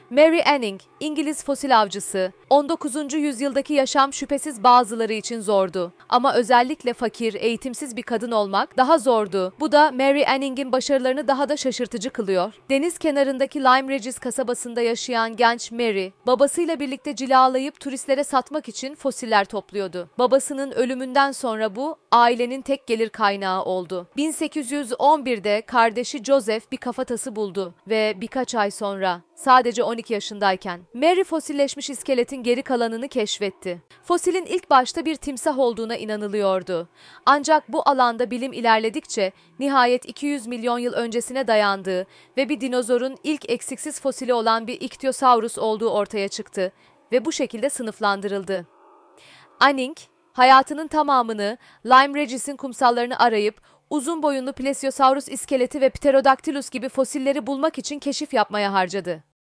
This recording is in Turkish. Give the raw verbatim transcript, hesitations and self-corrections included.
Mary Anning, İngiliz fosil avcısı. on dokuzuncu yüzyıldaki yaşam şüphesiz bazıları için zordu. Ama özellikle fakir, eğitimsiz bir kadın olmak daha zordu. Bu da Mary Anning'in başarılarını daha da şaşırtıcı kılıyor. Deniz kenarındaki Lyme Regis kasabasında yaşayan genç Mary, babasıyla birlikte cilalayıp turistlere satmak için fosiller topluyordu. Babasının ölümünden sonra bu, ailenin tek gelir kaynağı oldu. bin sekiz yüz on birde kardeşi Joseph bir kafatası buldu ve birkaç ay sonra, sadece on iki yaşındayken, Mary fosilleşmiş iskeletin geri kalanını keşfetti. Fosilin ilk başta bir timsah olduğuna inanılıyordu. Ancak bu alanda bilim ilerledikçe nihayet iki yüz milyon yıl öncesine dayandığı ve bir dinozorun ilk eksiksiz fosili olan bir Ichthyosaurus olduğu ortaya çıktı ve bu şekilde sınıflandırıldı. Anning, hayatının tamamını Lyme Regis'in kumsallarını arayıp uzun boyunlu Plesiosaurus iskeleti ve Pterodactylus gibi fosilleri bulmak için keşif yapmaya harcadı.